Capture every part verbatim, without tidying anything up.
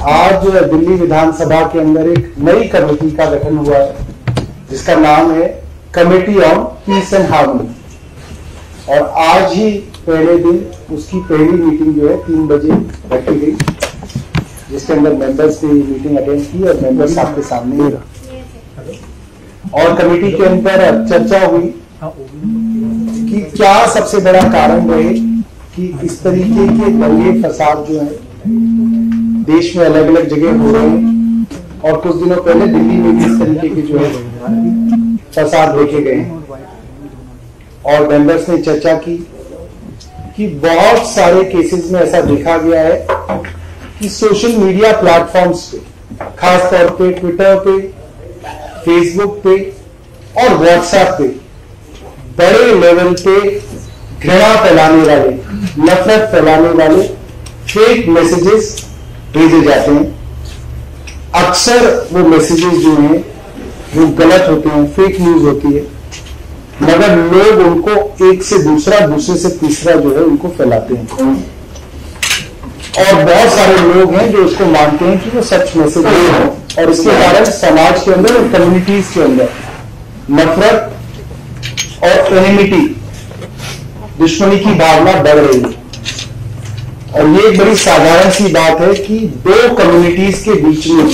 आज दिल्ली विधानसभा के अंदर एक नई कमेटी का गठन हुआ है जिसका नाम है committee on peace and harmony, और आज ही पहले दिन उसकी पहली मीटिंग जो है तीन बजे रखी गई, जिसके अंदर मेंबर्स ने मीटिंग अटेंड की और मेंबर्स आपके सामने ही रहा। और कमेटी के अंदर चर्चा हुई कि क्या सबसे बड़ा कारण रहे कि इस तरीके के दंगे फसाद जो है देश में अलग अलग जगह हो रहे हैं, और कुछ दिनों पहले दिल्ली में भी इस तरीके के जो है फसाद देखे गए हैं। और मेंबर्स ने चर्चा की कि बहुत सारे केसेस में ऐसा देखा गया है कि सोशल मीडिया प्लेटफॉर्म्स पे, खासतौर पे ट्विटर पे, फेसबुक पे और व्हाट्सएप पे बड़े लेवल पे घृणा फैलाने वाले, नफरत फैलाने वाले फेक मैसेजेस भेजे जाते हैं। अक्सर वो मैसेजेस जो हैं वो गलत होते हैं, फेक न्यूज होती है, मगर लोग उनको एक से दूसरा, दूसरे से तीसरा जो है उनको फैलाते हैं। और बहुत सारे लोग हैं जो उसको मानते हैं कि वो सच मैसेज है, और इसके कारण समाज के अंदर और कम्युनिटीज के अंदर नफरत और एनिमिटी, दुश्मनी की भावना बढ़ रही है। और ये एक बड़ी साधारण सी बात है कि दो कम्युनिटीज के बीच में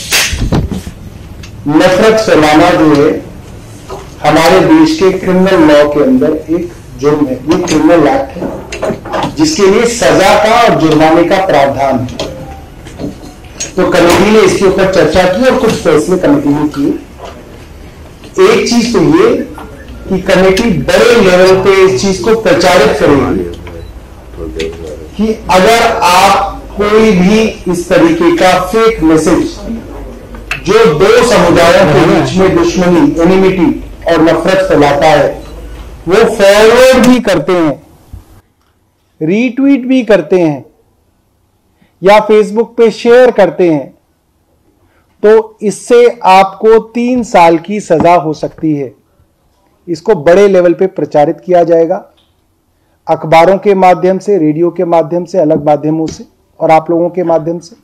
नफरत फैलाना जो है हमारे देश के क्रिमिनल लॉ के अंदर एक जुर्म है। ये क्रिमिनल एक्ट है जिसके लिए सजा का और जुर्माने का प्रावधान है। तो कमेटी ने इसके ऊपर चर्चा की और कुछ फैसले कमेटी ने किए। एक चीज तो ये कि कमेटी बड़े लेवल पे इस चीज को प्रचारित करेगी कि अगर आप कोई भी इस तरीके का फेक मैसेज जो दो समुदायों के बीच में दुश्मनी, एनिमिटी और नफरत फैलाता है, वो फॉरवर्ड भी करते हैं, रीट्वीट भी करते हैं या फेसबुक पे शेयर करते हैं, तो इससे आपको तीन साल की सजा हो सकती है। इसको बड़े लेवल पे प्रचारित किया जाएगा, अखबारों के माध्यम से, रेडियो के माध्यम से, अलग माध्यमों से और आप लोगों के माध्यम से।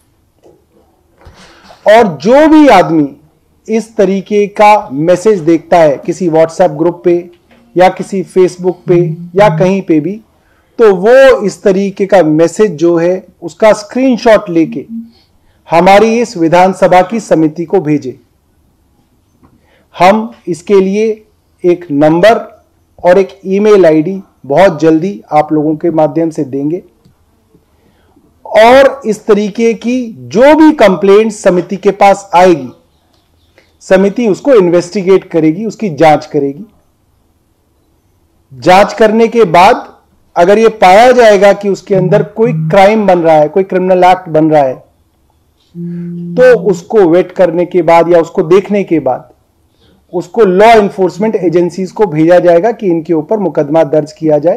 और जो भी आदमी इस तरीके का मैसेज देखता है किसी व्हाट्सएप ग्रुप पे या किसी फेसबुक पे या कहीं पे भी, तो वो इस तरीके का मैसेज जो है उसका स्क्रीनशॉट लेके हमारी इस विधानसभा की समिति को भेजे। हम इसके लिए एक नंबर और एक ईमेल आईडी बहुत जल्दी आप लोगों के माध्यम से देंगे, और इस तरीके की जो भी कंप्लेंट समिति के पास आएगी, समिति उसको इन्वेस्टिगेट करेगी, उसकी जांच करेगी। जांच करने के बाद अगर यह पाया जाएगा कि उसके अंदर कोई क्राइम बन रहा है, कोई क्रिमिनल एक्ट बन रहा है, तो उसको वेट करने के बाद या उसको देखने के बाद उसको लॉ एनफोर्समेंट एजेंसीज को भेजा जाएगा कि इनके ऊपर मुकदमा दर्ज किया जाए।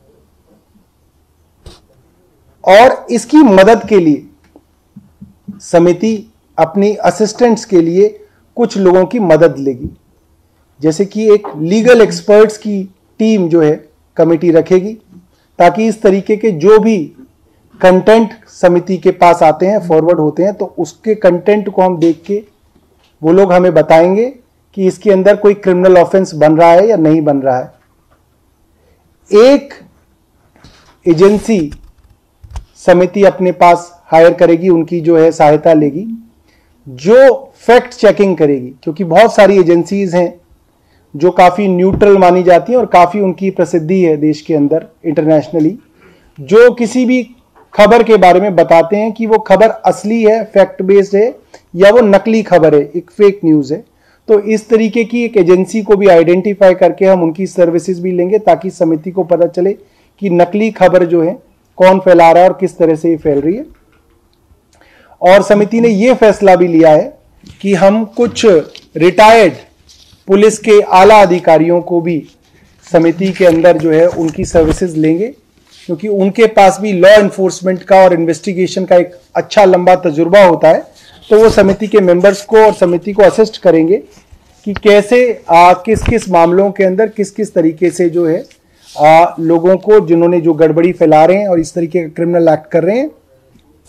और इसकी मदद के लिए समिति अपनी असिस्टेंट्स के लिए कुछ लोगों की मदद लेगी, जैसे कि एक लीगल एक्सपर्ट्स की टीम जो है कमेटी रखेगी, ताकि इस तरीके के जो भी कंटेंट समिति के पास आते हैं, फॉरवर्ड होते हैं, तो उसके कंटेंट को हम देख के वो लोग हमें बताएंगे कि इसके अंदर कोई क्रिमिनल ऑफेंस बन रहा है या नहीं बन रहा है। एक एजेंसी समिति अपने पास हायर करेगी, उनकी जो है सहायता लेगी, जो फैक्ट चेकिंग करेगी, क्योंकि बहुत सारी एजेंसीज हैं जो काफी न्यूट्रल मानी जाती हैं और काफी उनकी प्रसिद्धि है देश के अंदर, इंटरनेशनली, जो किसी भी खबर के बारे में बताते हैं कि वो खबर असली है, फैक्ट बेस्ड है, या वो नकली खबर है, एक फेक न्यूज है। तो इस तरीके की एक एजेंसी को भी आइडेंटिफाई करके हम उनकी सर्विसेज भी लेंगे, ताकि समिति को पता चले कि नकली खबर जो है कौन फैला रहा है और किस तरह से ये फैल रही है। और समिति ने यह फैसला भी लिया है कि हम कुछ रिटायर्ड पुलिस के आला अधिकारियों को भी समिति के अंदर जो है उनकी सर्विसेज लेंगे, क्योंकि उनके पास भी लॉ एनफोर्समेंट का और इन्वेस्टिगेशन का एक अच्छा लंबा तजुर्बा होता है। तो वो समिति के मेंबर्स को और समिति को असिस्ट करेंगे कि कैसे आ, किस किस मामलों के अंदर किस किस तरीके से जो है आ, लोगों को, जिन्होंने जो गड़बड़ी फैला रहे हैं और इस तरीके का क्रिमिनल एक्ट कर रहे हैं,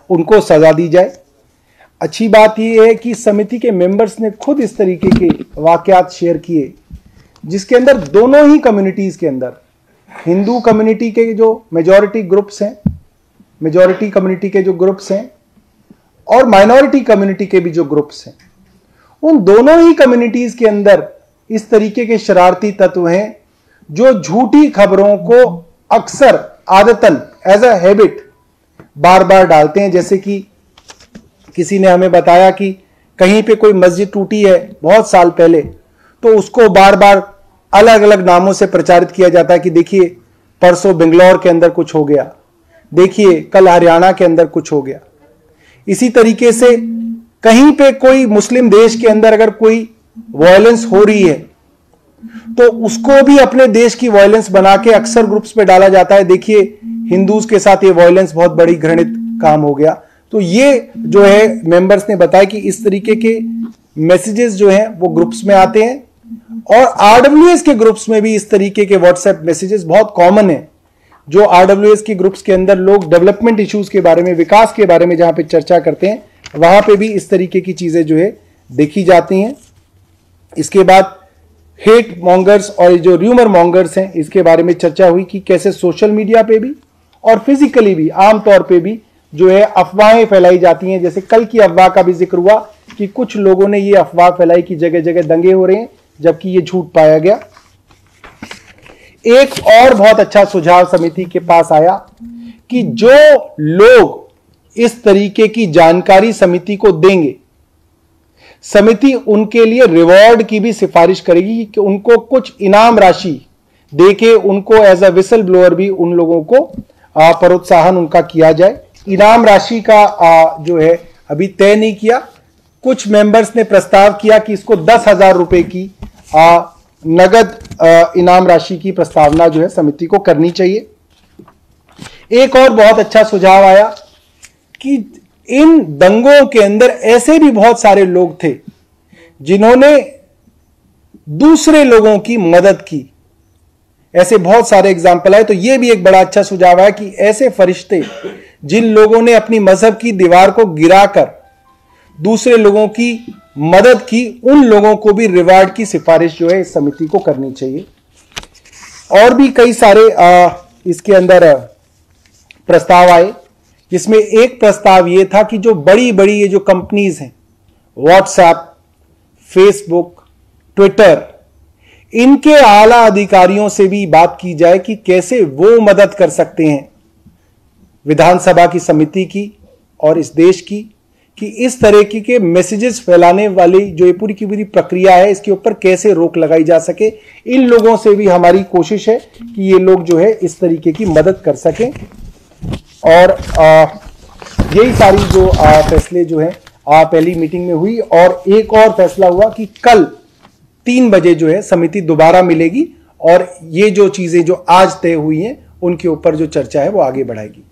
उनको सजा दी जाए। अच्छी बात यह है कि समिति के मेंबर्स ने खुद इस तरीके के वाकयात शेयर किए जिसके अंदर दोनों ही कम्युनिटीज के अंदर, हिंदू कम्युनिटी के जो मेजॉरिटी ग्रुप्स हैं, मेजॉरिटी कम्युनिटी के जो ग्रुप्स हैं और माइनॉरिटी कम्युनिटी के भी जो ग्रुप्स हैं, उन दोनों ही कम्युनिटीज के अंदर इस तरीके के शरारती तत्व हैं जो झूठी खबरों को अक्सर आदतन एज अ हैबिट बार बार डालते हैं। जैसे कि किसी ने हमें बताया कि कहीं पे कोई मस्जिद टूटी है बहुत साल पहले, तो उसको बार बार अलग अलग नामों से प्रचारित किया जाता है कि देखिए परसों बेंगलोर के अंदर कुछ हो गया, देखिए कल हरियाणा के अंदर कुछ हो गया। इसी तरीके से कहीं पे कोई मुस्लिम देश के अंदर अगर कोई वायलेंस हो रही है तो उसको भी अपने देश की वायलेंस बना के अक्सर ग्रुप्स पे डाला जाता है, देखिए हिंदूज के साथ ये वायलेंस बहुत बड़ी घृणित काम हो गया। तो ये जो है मेंबर्स ने बताया कि इस तरीके के मैसेजेस जो हैं वो ग्रुप्स में आते हैं और आरडब्ल्यूएस के ग्रुप्स में भी इस तरीके के व्हाट्सएप मैसेजेस बहुत कॉमन है। जो आरडब्ल्यूएस के ग्रुप्स के अंदर लोग डेवलपमेंट इश्यूज के बारे में, विकास के बारे में जहां पे चर्चा करते हैं, वहां पे भी इस तरीके की चीजें जो है देखी जाती हैं। इसके बाद हेट मॉन्गर्स और जो र्यूमर मॉन्गर्स हैं, इसके बारे में चर्चा हुई कि कैसे सोशल मीडिया पे भी और फिजिकली भी आमतौर पे भी जो है अफवाहें फैलाई जाती हैं। जैसे कल की अफवाह का भी जिक्र हुआ कि कुछ लोगों ने ये अफवाह फैलाई कि जगह जगह दंगे हो रहे हैं, जबकि ये झूठ पाया गया। एक और बहुत अच्छा सुझाव समिति के पास आया कि जो लोग इस तरीके की जानकारी समिति को देंगे, समिति उनके लिए रिवॉर्ड की भी सिफारिश करेगी कि उनको कुछ इनाम राशि देके उनको एज अ विसल ब्लोअर भी उन लोगों को प्रोत्साहन उनका किया जाए। इनाम राशि का आ, जो है अभी तय नहीं किया। कुछ मेंबर्स ने प्रस्ताव किया कि इसको दस हजार रुपए की आ, नगद आ, इनाम राशि की प्रस्तावना जो है समिति को करनी चाहिए। एक और बहुत अच्छा सुझाव आया कि इन दंगों के अंदर ऐसे भी बहुत सारे लोग थे जिन्होंने दूसरे लोगों की मदद की। ऐसे बहुत सारे एग्जाम्पल आए। तो यह भी एक बड़ा अच्छा सुझाव है कि ऐसे फरिश्ते जिन लोगों ने अपनी मजहब की दीवार को गिराकर दूसरे लोगों की मदद की, उन लोगों को भी रिवार्ड की सिफारिश जो है इस समिति को करनी चाहिए। और भी कई सारे आ, इसके अंदर प्रस्ताव आए, जिसमें एक प्रस्ताव यह था कि जो बड़ी बड़ी ये जो कंपनीज हैं, व्हाट्सएप, फेसबुक, ट्विटर, इनके आला अधिकारियों से भी बात की जाए कि कैसे वो मदद कर सकते हैं विधानसभा की समिति की और इस देश की, कि इस तरह के मैसेजेस फैलाने वाली जो ये पूरी की पूरी प्रक्रिया है, इसके ऊपर कैसे रोक लगाई जा सके। इन लोगों से भी हमारी कोशिश है कि ये लोग जो है इस तरीके की मदद कर सकें। और आ, यही सारी जो आ, फैसले जो है आ, पहली मीटिंग में हुई। और एक और फैसला हुआ कि कल तीन बजे जो है समिति दोबारा मिलेगी और ये जो चीजें जो आज तय हुई हैं उनके ऊपर जो चर्चा है वो आगे बढ़ाएगी।